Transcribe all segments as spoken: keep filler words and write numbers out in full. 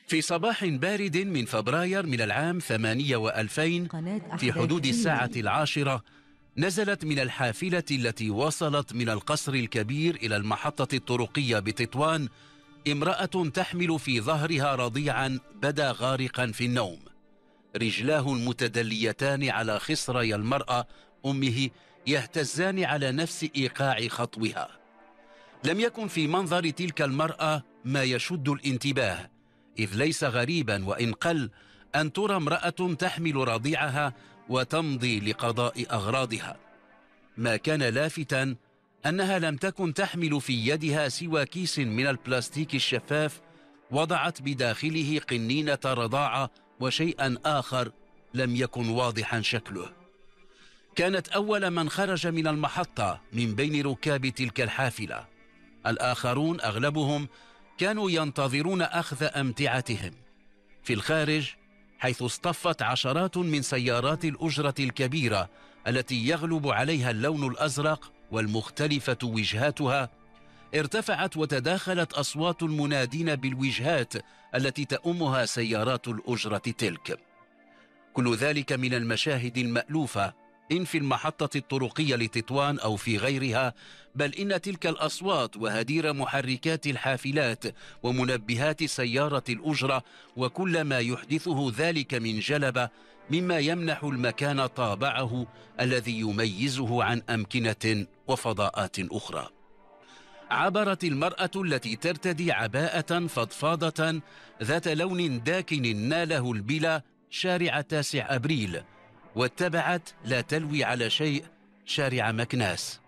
في صباح بارد من فبراير من العام ثمانية وألفين في حدود الساعة العاشرة نزلت من الحافلة التي وصلت من القصر الكبير إلى المحطة الطرقية بتطوان امرأة تحمل في ظهرها رضيعا بدا غارقا في النوم، رجلاه المتدليتان على خصري المرأة أمه يهتزان على نفس إيقاع خطوها. لم يكن في منظر تلك المرأة ما يشد الانتباه، إذ ليس غريبا وإن قل أن ترى امرأة تحمل رضيعها وتمضي لقضاء أغراضها. ما كان لافتاً أنها لم تكن تحمل في يدها سوى كيس من البلاستيك الشفاف وضعت بداخله قنينة رضاعة وشيئا آخر لم يكن واضحا شكله. كانت أول من خرج من المحطة من بين ركاب تلك الحافلة. الآخرون أغلبهم كانوا ينتظرون أخذ أمتعتهم. في الخارج، حيث اصطفت عشرات من سيارات الأجرة الكبيرة التي يغلب عليها اللون الأزرق والمختلفة وجهاتها، ارتفعت وتداخلت أصوات المنادين بالوجهات التي تؤمها سيارات الأجرة تلك. كل ذلك من المشاهد المألوفة إن في المحطة الطرقية لتطوان أو في غيرها، بل إن تلك الأصوات وهدير محركات الحافلات ومنبهات سيارة الأجرة وكل ما يحدثه ذلك من جلبة مما يمنح المكان طابعه الذي يميزه عن أمكنة وفضاءات أخرى. عبرت المرأة التي ترتدي عباءة فضفاضة ذات لون داكن ناله البلا شارع تاسع أبريل، واتبعت لا تلوي على شيء شارع مكناس.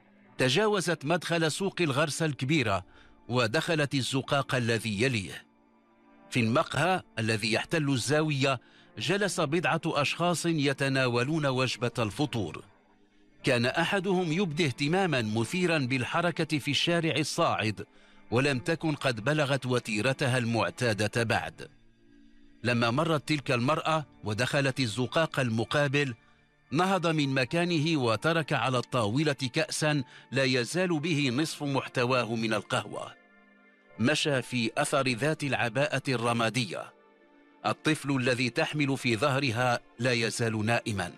تجاوزت مدخل سوق الغرسة الكبيرة ودخلت الزقاق الذي يليه. في المقهى الذي يحتل الزاوية جلس بضعة أشخاص يتناولون وجبة الفطور. كان أحدهم يبدي اهتماما مثيرا بالحركة في الشارع الصاعد، ولم تكن قد بلغت وتيرتها المعتادة بعد. لما مرت تلك المرأة ودخلت الزقاق المقابل، نهض من مكانه وترك على الطاولة كأسا لا يزال به نصف محتواه من القهوة. مشى في أثر ذات العباءة الرمادية. الطفل الذي تحمل في ظهرها لا يزال نائما.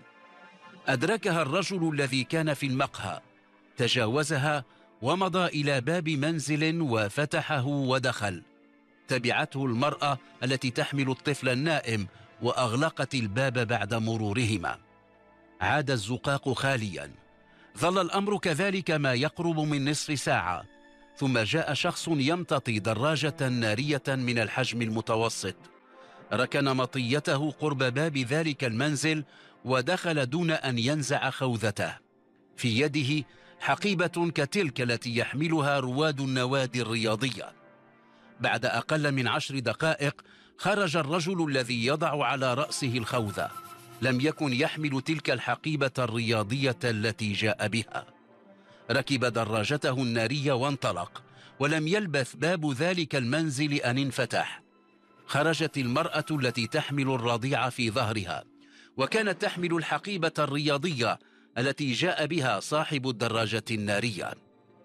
أدركها الرجل الذي كان في المقهى، تجاوزها ومضى إلى باب منزل وفتحه ودخل. تبعته المرأة التي تحمل الطفل النائم وأغلقت الباب بعد مرورهما. عاد الزقاق خاليا. ظل الأمر كذلك ما يقرب من نصف ساعة، ثم جاء شخص يمتطي دراجة نارية من الحجم المتوسط. ركن مطيته قرب باب ذلك المنزل ودخل دون أن ينزع خوذته. في يده حقيبة كتلك التي يحملها رواد النوادي الرياضية. بعد أقل من عشر دقائق خرج الرجل الذي يضع على رأسه الخوذة. لم يكن يحمل تلك الحقيبة الرياضية التي جاء بها. ركب دراجته النارية وانطلق، ولم يلبث باب ذلك المنزل أن انفتح. خرجت المرأة التي تحمل الرضيع في ظهرها، وكانت تحمل الحقيبة الرياضية التي جاء بها صاحب الدراجة النارية.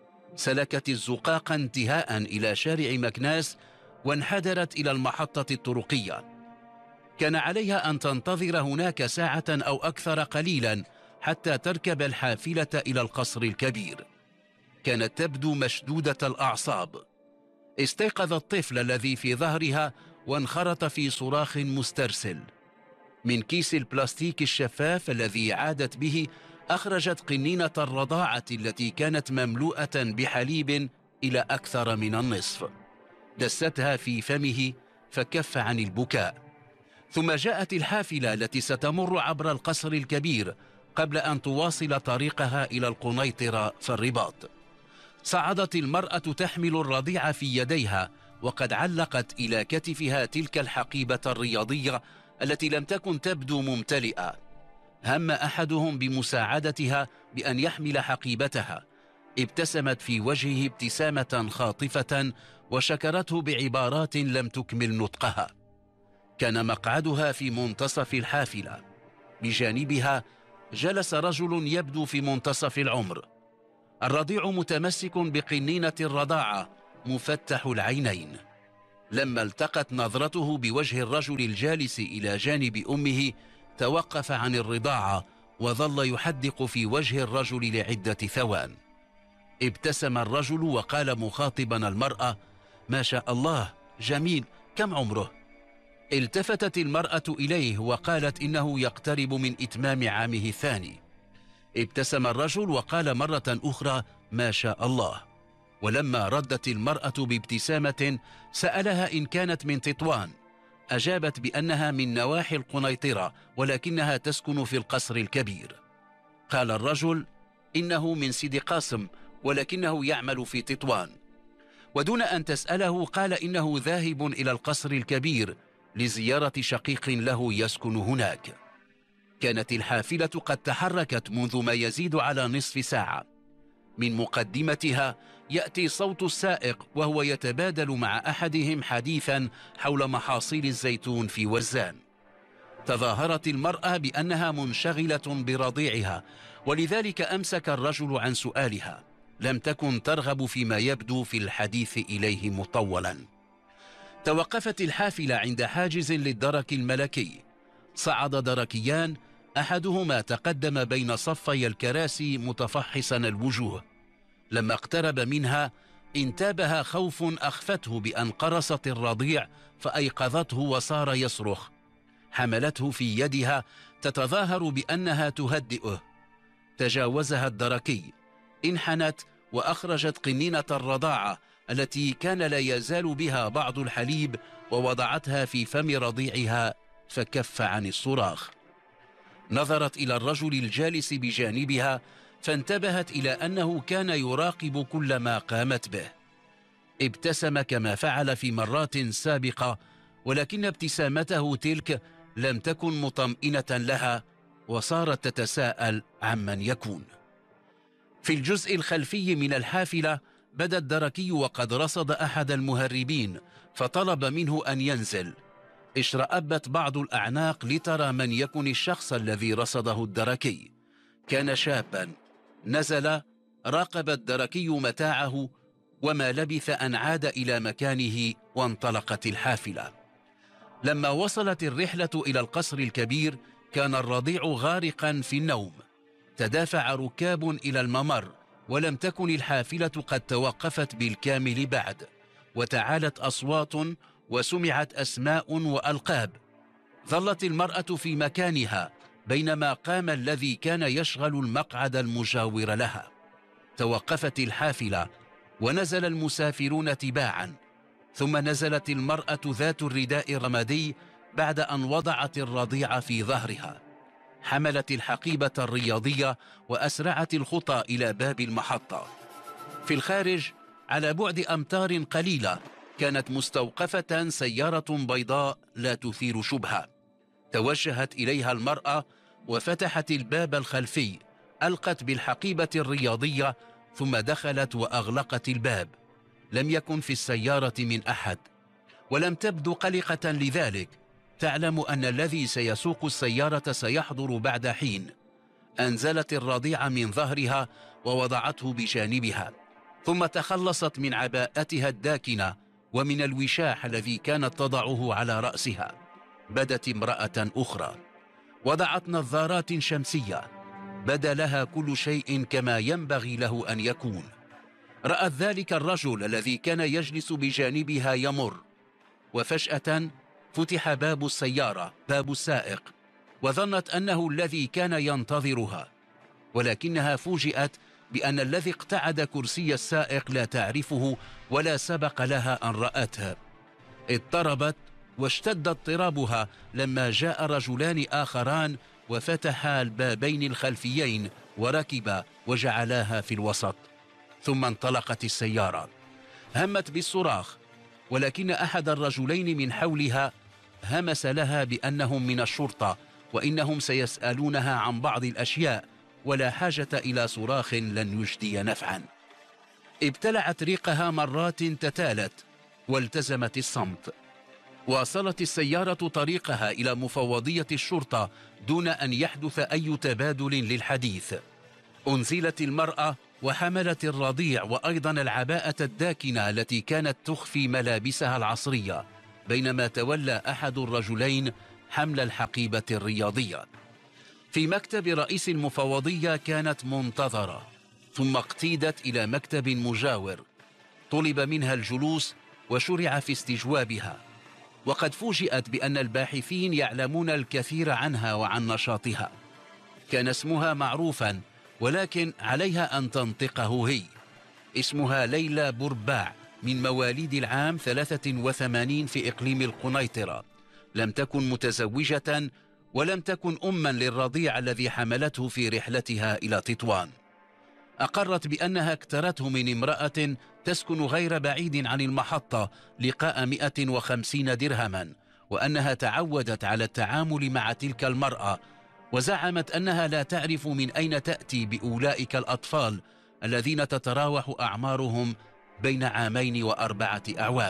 سلكت الزقاق انتهاء إلى شارع مكناس وانحدرت إلى المحطة الطرقية. كان عليها أن تنتظر هناك ساعة أو أكثر قليلا حتى تركب الحافلة إلى القصر الكبير. كانت تبدو مشدودة الأعصاب. استيقظ الطفل الذي في ظهرها وانخرط في صراخ مسترسل. من كيس البلاستيك الشفاف الذي عادت به أخرجت قنينة الرضاعة التي كانت مملوءة بحليب إلى أكثر من النصف. دستها في فمه فكف عن البكاء. ثم جاءت الحافلة التي ستمر عبر القصر الكبير قبل أن تواصل طريقها إلى القنيطرة في الرباط. صعدت المرأة تحمل الرضيع في يديها، وقد علقت إلى كتفها تلك الحقيبة الرياضية التي لم تكن تبدو ممتلئة. هم أحدهم بمساعدتها بأن يحمل حقيبتها. ابتسمت في وجهه ابتسامة خاطفة وشكرته بعبارات لم تكمل نطقها. كان مقعدها في منتصف الحافلة. بجانبها جلس رجل يبدو في منتصف العمر. الرضيع متمسك بقنينة الرضاعة مفتح العينين. لما التقت نظرته بوجه الرجل الجالس إلى جانب أمه توقف عن الرضاعة وظل يحدق في وجه الرجل لعدة ثوان. ابتسم الرجل وقال مخاطبا المرأة: ما شاء الله، جميل، كم عمره؟ التفتت المرأة إليه وقالت إنه يقترب من إتمام عامه الثاني. ابتسم الرجل وقال مرة أخرى: ما شاء الله. ولما ردت المرأة بابتسامة سألها إن كانت من تطوان، أجابت بأنها من نواحي القنيطرة ولكنها تسكن في القصر الكبير. قال الرجل: إنه من سيدي قاسم ولكنه يعمل في تطوان. ودون أن تسأله قال إنه ذاهب إلى القصر الكبير لزيارة شقيق له يسكن هناك. كانت الحافلة قد تحركت منذ ما يزيد على نصف ساعة. من مقدمتها يأتي صوت السائق وهو يتبادل مع أحدهم حديثا حول محاصيل الزيتون في وزان. تظاهرت المرأة بأنها منشغلة برضيعها، ولذلك أمسك الرجل عن سؤالها. لم تكن ترغب فيما يبدو في الحديث إليه مطولا. توقفت الحافلة عند حاجز للدرك الملكي. صعد دركيان، أحدهما تقدم بين صفي الكراسي متفحصا الوجوه. لما اقترب منها انتابها خوف أخفته بأن قرصت الرضيع فأيقظته وصار يصرخ. حملته في يدها تتظاهر بأنها تهدئه. تجاوزها الدركي، انحنت وأخرجت قنينة الرضاعة التي كان لا يزال بها بعض الحليب ووضعتها في فم رضيعها فكف عن الصراخ. نظرت إلى الرجل الجالس بجانبها فانتبهت إلى أنه كان يراقب كل ما قامت به. ابتسم كما فعل في مرات سابقة، ولكن ابتسامته تلك لم تكن مطمئنة لها وصارت تتساءل عمن يكون. في الجزء الخلفي من الحافلة بدا الدركي وقد رصد أحد المهربين فطلب منه أن ينزل. اشرأبت بعض الأعناق لترى من يكن الشخص الذي رصده الدركي. كان شابا. نزل، راقب الدركي متاعه، وما لبث أن عاد إلى مكانه وانطلقت الحافلة. لما وصلت الرحلة إلى القصر الكبير كان الرضيع غارقا في النوم. تدافع ركاب إلى الممر ولم تكن الحافلة قد توقفت بالكامل بعد، وتعالت أصوات وسمعت أسماء وألقاب. ظلت المرأة في مكانها بينما قام الذي كان يشغل المقعد المجاور لها. توقفت الحافلة ونزل المسافرون تباعا، ثم نزلت المرأة ذات الرداء الرمادي بعد أن وضعت الرضيع في ظهرها. حملت الحقيبة الرياضية وأسرعت الخطى إلى باب المحطة. في الخارج على بعد أمتار قليلة كانت مستوقفة سيارة بيضاء لا تثير شبهة. توجهت إليها المرأة وفتحت الباب الخلفي، ألقت بالحقيبة الرياضية ثم دخلت وأغلقت الباب. لم يكن في السيارة من أحد، ولم تبدو قلقة لذلك. تعلم أن الذي سيسوق السيارة سيحضر بعد حين. أنزلت الرضيع من ظهرها ووضعته بجانبها، ثم تخلصت من عباءتها الداكنة ومن الوشاح الذي كانت تضعه على رأسها. بدت امرأة أخرى، وضعت نظارات شمسية. بدا لها كل شيء كما ينبغي له أن يكون. رأت ذلك الرجل الذي كان يجلس بجانبها يمر، وفجأة فتح باب السيارة، باب السائق، وظنت أنه الذي كان ينتظرها، ولكنها فوجئت بأن الذي اقتعد كرسي السائق لا تعرفه ولا سبق لها أن رأته. اضطربت واشتد اضطرابها لما جاء رجلان آخران وفتحا البابين الخلفيين وركبا وجعلاها في الوسط. ثم انطلقت السيارة. همت بالصراخ، ولكن أحد الرجلين من حولها همس لها بأنهم من الشرطة وإنهم سيسألونها عن بعض الأشياء، ولا حاجة إلى صراخ لن يجدي نفعا. ابتلعت ريقها مرات تتالت والتزمت الصمت. واصلت السيارة طريقها إلى مفوضية الشرطة دون أن يحدث أي تبادل للحديث. أنزلت المرأة وحملت الرضيع وأيضا العباءة الداكنة التي كانت تخفي ملابسها العصرية، بينما تولى أحد الرجلين حمل الحقيبة الرياضية. في مكتب رئيس المفوضية كانت منتظرة، ثم اقتيدت إلى مكتب مجاور، طلب منها الجلوس وشرع في استجوابها، وقد فوجئت بأن الباحثين يعلمون الكثير عنها وعن نشاطها. كان اسمها معروفا، ولكن عليها أن تنطقه هي. اسمها ليلى برباع، من مواليد العام ثلاثة وثمانين في إقليم القنيطرة. لم تكن متزوجة، ولم تكن أما للرضيع الذي حملته في رحلتها إلى تطوان. أقرت بأنها اكترته من امرأة تسكن غير بعيد عن المحطة لقاء مئة وخمسين درهما، وأنها تعودت على التعامل مع تلك المرأة، وزعمت أنها لا تعرف من أين تأتي بأولئك الأطفال الذين تتراوح أعمارهم بين عامين وأربعة أعوام.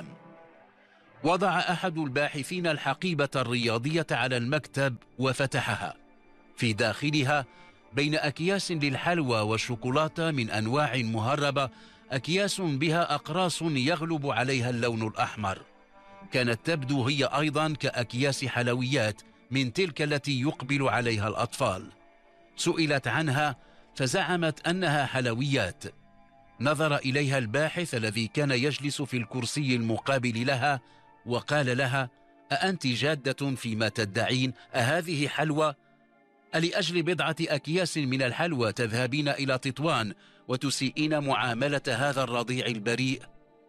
وضع أحد الباحثين الحقيبة الرياضية على المكتب وفتحها. في داخلها بين أكياس للحلوى والشوكولاتة من أنواع مهربة أكياس بها أقراص يغلب عليها اللون الأحمر. كانت تبدو هي أيضا كأكياس حلويات من تلك التي يقبل عليها الأطفال. سئلت عنها فزعمت أنها حلويات. نظر إليها الباحث الذي كان يجلس في الكرسي المقابل لها وقال لها: أأنت جادة فيما تدعين؟ أهذه حلوى؟ ألأجل بضعة أكياس من الحلوى تذهبين إلى تطوان وتسيئين معاملة هذا الرضيع البريء؟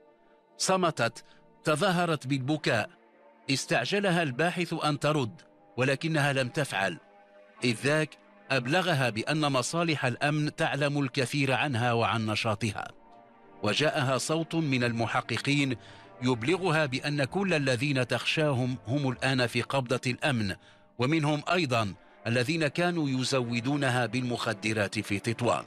صمتت، تظاهرت بالبكاء. استعجلها الباحث أن ترد، ولكنها لم تفعل، إذ ذاك أبلغها بأن مصالح الأمن تعلم الكثير عنها وعن نشاطها. وجاءها صوت من المحققين يبلغها بأن كل الذين تخشاهم هم الآن في قبضة الأمن، ومنهم أيضا الذين كانوا يزودونها بالمخدرات في تطوان.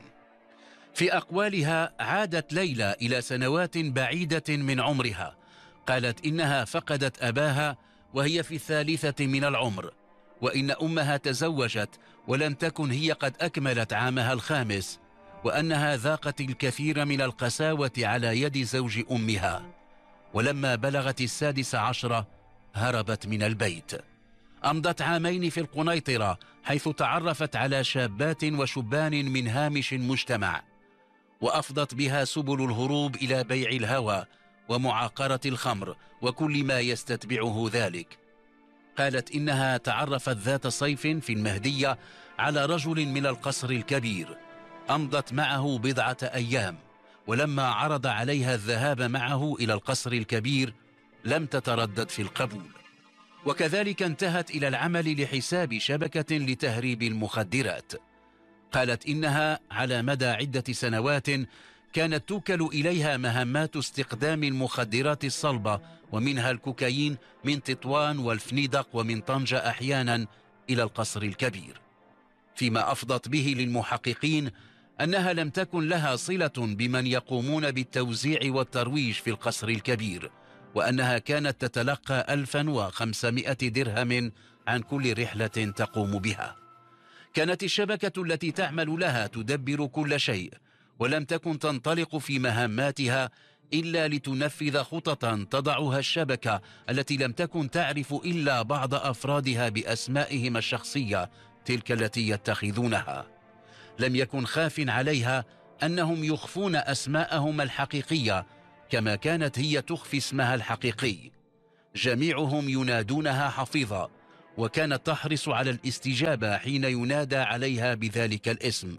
في أقوالها عادت ليلى إلى سنوات بعيدة من عمرها. قالت إنها فقدت أباها وهي في الثالثة من العمر، وإن أمها تزوجت ولم تكن هي قد أكملت عامها الخامس، وأنها ذاقت الكثير من القساوة على يد زوج أمها، ولما بلغت السادس عشر هربت من البيت. أمضت عامين في القنيطرة، حيث تعرفت على شابات وشبان من هامش المجتمع، وأفضت بها سبل الهروب إلى بيع الهوى ومعاقرة الخمر وكل ما يستتبعه ذلك. قالت إنها تعرفت ذات صيف في المهدية على رجل من القصر الكبير، أمضت معه بضعة أيام، ولما عرض عليها الذهاب معه إلى القصر الكبير لم تتردد في القبول. وكذلك انتهت إلى العمل لحساب شبكة لتهريب المخدرات. قالت إنها على مدى عدة سنوات كانت توكل إليها مهمات استخدام المخدرات الصلبة ومنها الكوكايين من تطوان والفنيدق ومن طنجة أحيانا إلى القصر الكبير. فيما أفضت به للمحققين أنها لم تكن لها صلة بمن يقومون بالتوزيع والترويج في القصر الكبير، وأنها كانت تتلقى ألفا وخمسمائة درهم عن كل رحلة تقوم بها. كانت الشبكة التي تعمل لها تدبر كل شيء، ولم تكن تنطلق في مهماتها إلا لتنفذ خططا تضعها الشبكة التي لم تكن تعرف إلا بعض أفرادها بأسمائهم الشخصية تلك التي يتخذونها. لم يكن خاف عليها أنهم يخفون أسماءهم الحقيقية كما كانت هي تخفي اسمها الحقيقي. جميعهم ينادونها حفيظة، وكانت تحرص على الاستجابة حين ينادى عليها بذلك الاسم.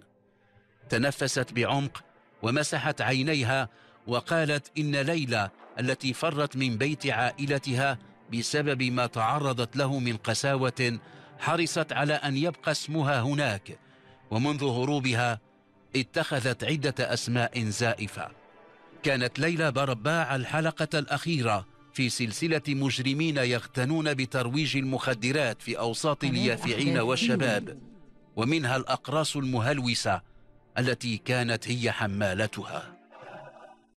تنفست بعمق ومسحت عينيها وقالت إن ليلى التي فرت من بيت عائلتها بسبب ما تعرضت له من قساوة حرصت على أن يبقى اسمها هناك، ومنذ هروبها اتخذت عدة أسماء زائفة. كانت ليلى برباع الحلقة الأخيرة في سلسلة مجرمين يغتنون بترويج المخدرات في أوساط اليافعين والشباب، ومنها الأقراص المهلوسة التي كانت هي حمالتها.